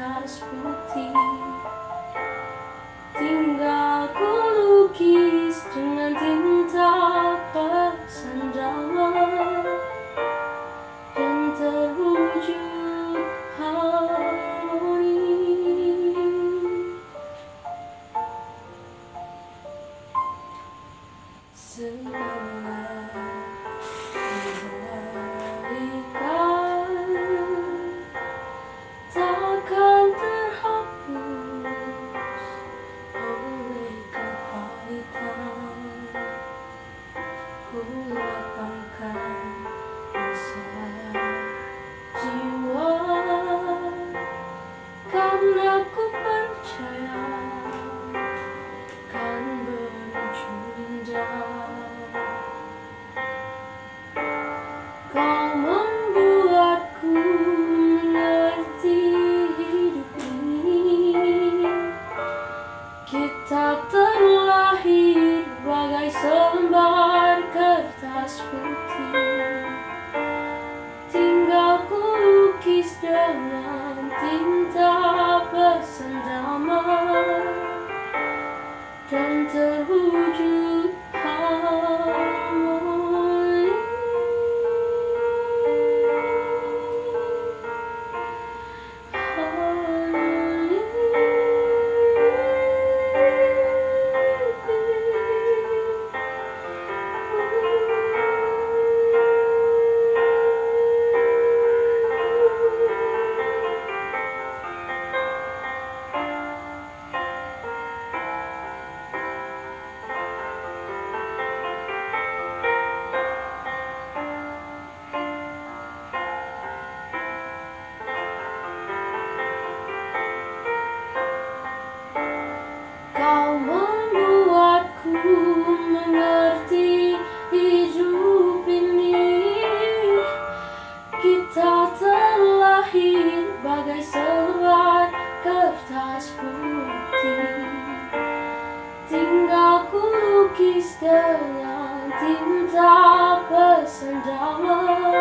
kertas putih. Tinggal ku lukis dengan tinta pesan damai dan terwujud harmoni. Segala kebaikan takkan terhapus oleh kepahitan. Ku lapangkan rasa jiwa karena ku percaya kan berujung indah. Kau membuatku mengerti hidup ini. Kita terlahir bagai selembar kertas putih. Tinggal ku lukis dengan tinta pesan damai dan terwujud harmoni. Harmoni. Kau membuatku mengerti hidup ini. Kita terlahir bagai selembar kertas putih. Tinggal ku lukis dengan tinta pesan damai